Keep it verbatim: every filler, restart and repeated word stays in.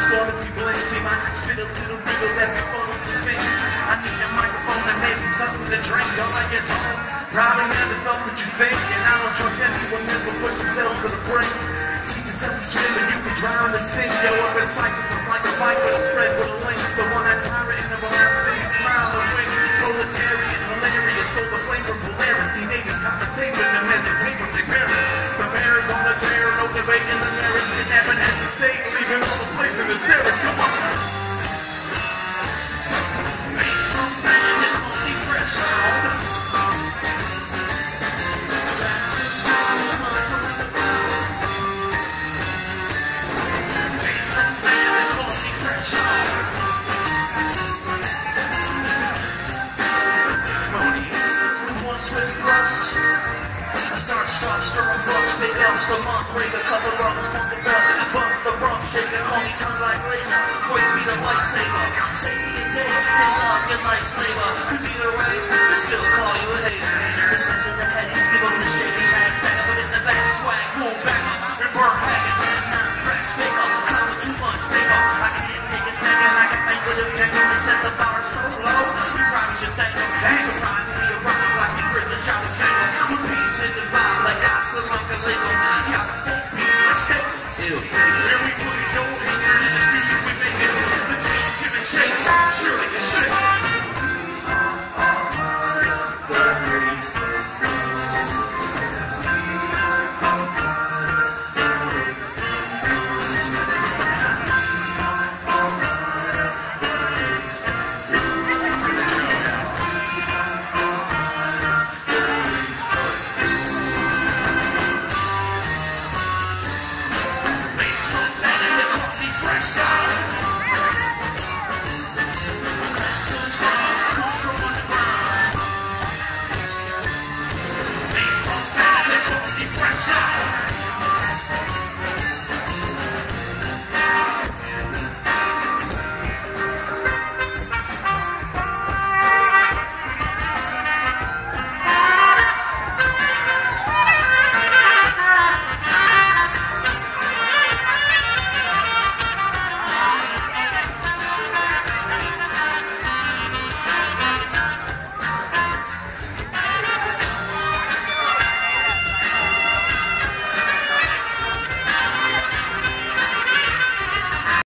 storm of people in. See my spit a little riddle that be full of suspense. I need a microphone and maybe something to drink. Don't like it all. Probably never thought what you think, and I don't trust anyone never push themselves to the brink. Teaches them to swim and you can drown and sink. Yo, up in cycles, I'm like a bike with a thread with a link. The one that's tyrant of a rap scene, smile and wink. Proletarian, hilarious, stole the flame from Polaris. Teenagers commentate with them as a paper from their parents. The parents on the chair, no debate in the merits. Kidnapping as a state, leaving all the place in hysterics. Come on. The monk, break a cover up, funk it up, bump the rump, shake it, call me turn like laser, voice be the lightsaber, save me a day, and love your life's labor, cause either way, they still call you a hater. The send in the headies, give them the shady lags, back up in the back, swag, pull back, reverb package, not fresh, fake up, clown too much, fake up, I can't take a snack and like a banquet objective, they set the bar so low, we probably should thank them, so signs we arrive like in prison, shout a finger, with peace in the vibe, like I still like a label. Here we put it, no hatred in the studio, we make it. The tail giving shakes, surely it's shit. Fresh